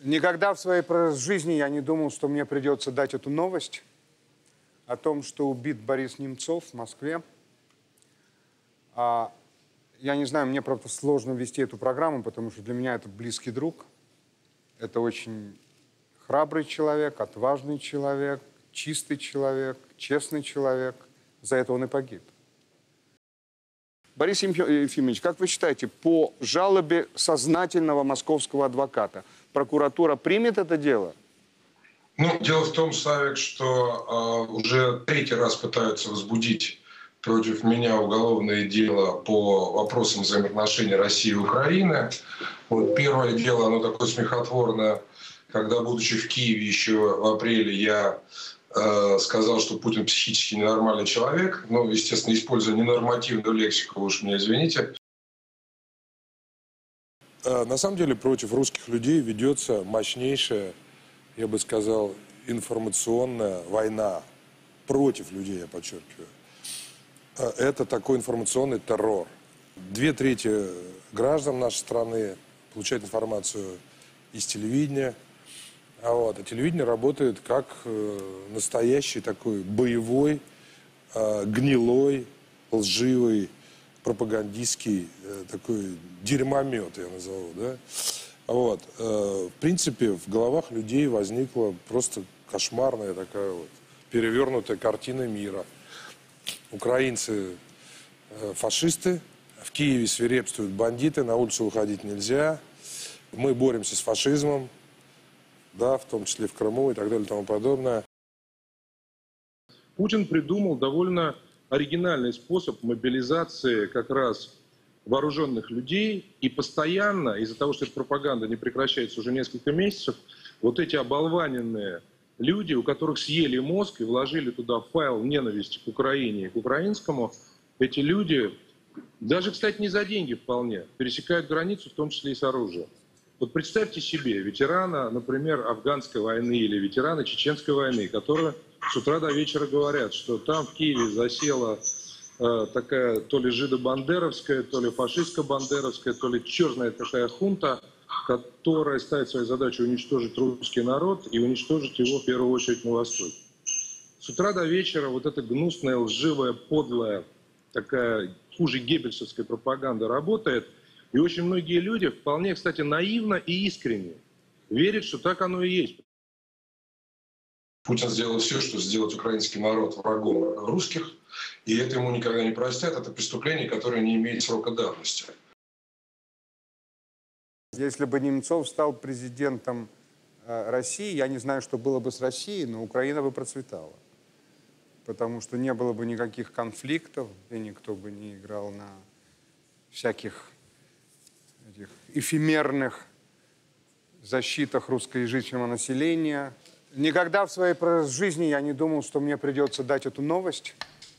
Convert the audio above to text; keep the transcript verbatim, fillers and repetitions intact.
Никогда в своей жизни я не думал, что мне придется дать эту новость о том, что убит Борис Немцов в Москве. А, я не знаю, мне, правда, сложно вести эту программу, потому что для меня это близкий друг. Это очень храбрый человек, отважный человек, чистый человек, честный человек. За это он и погиб. Борис Ефимович, как вы считаете, по жалобе сознательного московского адвоката прокуратура примет это дело? Ну, дело в том, Савик, что э, уже третий раз пытаются возбудить против меня уголовное дело по вопросам взаимоотношений России и Украины. Вот первое дело, оно такое смехотворное, когда, будучи в Киеве еще в апреле, я э, сказал, что Путин психически ненормальный человек. Ну, естественно, используя ненормативную лексику, вы уж меня извините. На самом деле против русских людей ведется мощнейшая, я бы сказал, информационная война. Против людей, я подчеркиваю. Это такой информационный террор. Две трети граждан нашей страны получают информацию из телевидения. А, вот, а телевидение работает как настоящий такой боевой, гнилой, лживый, пропагандистский такой дерьмомет, я назову, да. Вот. В принципе, в головах людей возникла просто кошмарная такая вот перевернутая картина мира. Украинцы фашисты, в Киеве свирепствуют бандиты, на улицу выходить нельзя. Мы боремся с фашизмом, да, в том числе в Крыму и так далее и тому подобное. Путин придумал довольно оригинальный способ мобилизации как раз вооруженных людей, и постоянно, из-за того, что эта пропаганда не прекращается уже несколько месяцев, вот эти оболваненные люди, у которых съели мозг и вложили туда файл ненависти к Украине и к украинскому, эти люди, даже, кстати, не за деньги вполне, пересекают границу, в том числе и с оружием. Вот представьте себе ветерана, например, афганской войны или ветерана чеченской войны, которые с утра до вечера говорят, что там в Киеве засела э, такая то ли жидо-бандеровская, то ли фашистско-бандеровская, то ли черт знает какая хунта, которая ставит своей задачей уничтожить русский народ и уничтожить его в первую очередь на Востоке. С утра до вечера вот эта гнусная, лживая, подлая, такая хуже геббельсовская пропаганда работает. И очень многие люди вполне, кстати, наивно и искренне верят, что так оно и есть. Путин сделал все, что сделать украинский народ врагом русских, и это ему никогда не простят. Это преступление, которое не имеет срока давности. Если бы Немцов стал президентом России, я не знаю, что было бы с Россией, но Украина бы процветала. Потому что не было бы никаких конфликтов, и никто бы не играл на всяких этих эфемерных защитах русскоязычного населения. Никогда в своей жизни я не думал, что мне придется дать эту новость